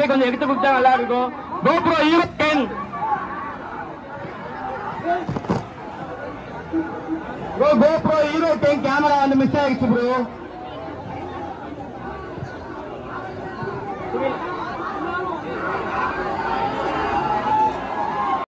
போய் கொஞ்சம் எடுத்து கொடுத்தா நல்லா இருக்கும். GoPro Hero 10 GoPro Hero 10 camera வந்து மிஸ் ஆயிடுச்சு ப்ரோ.